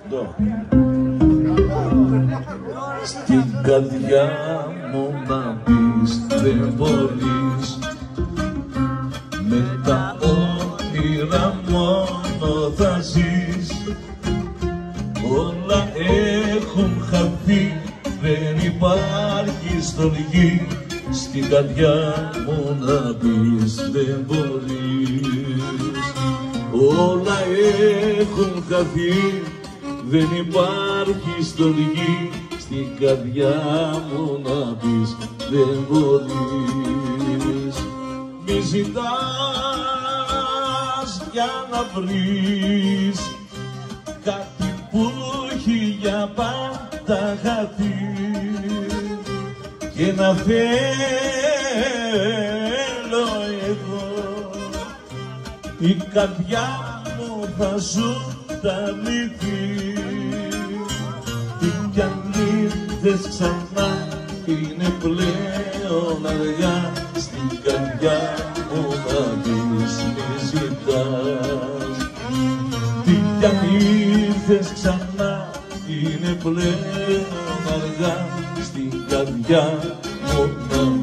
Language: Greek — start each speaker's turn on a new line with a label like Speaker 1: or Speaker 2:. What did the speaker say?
Speaker 1: Στην καρδιά μου να πεις δεν μπορείς, με τα όνειρα μόνο θα ζεις. Όλα έχουν χαθεί, δεν υπάρχει στοργή, στην καρδιά μου να πεις δεν μπορείς. Όλα έχουν χαθεί, δεν υπάρχει στοργή, στην καρδιά μου να πεις δεν μπορείς. Μη ζητάς για να βρεις κάτι που έχει για πάντα χαθεί, και να θέλω εγώ η καρδιά μου θα σου τα λυθεί. Τι κι αν ήρθες ξανά είναι πλέον αργά, στην καρδιά μου να πεις μη ζητάς. Τι κι αν ήρθες ξανά είναι πλέον αργά, στην καρδιά μου να